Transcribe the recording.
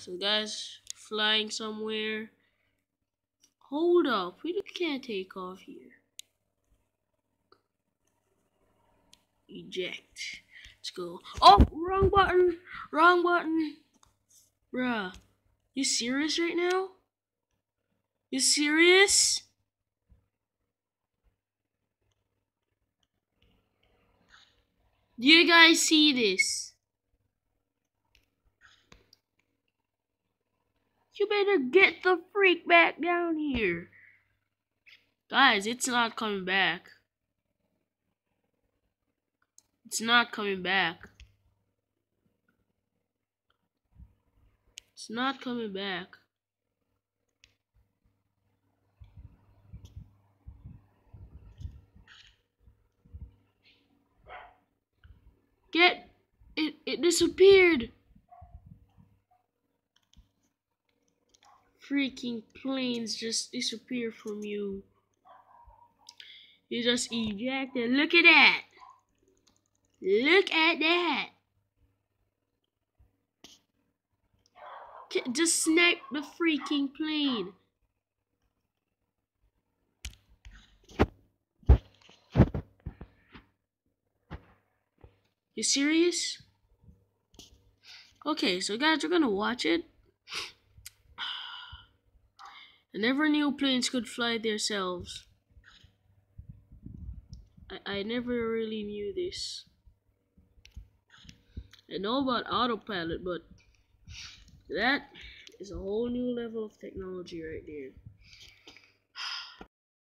So guys, flying somewhere. Hold up, we can't take off here. Eject. Let's go. Oh, wrong button. Wrong button. Bruh. You serious right now? You serious? Do you guys see this? You better get the freak back down here. Guys, it's not coming back. It's not coming back. It's not coming back. Get it, it disappeared. Freaking planes just disappear from you. You just ejected. Look at that. Look at that. Just snipe the freaking plane. You serious? Okay, so guys, we're gonna watch it. I never knew planes could fly themselves. I never really knew this. I know about autopilot, but that is a whole new level of technology right there.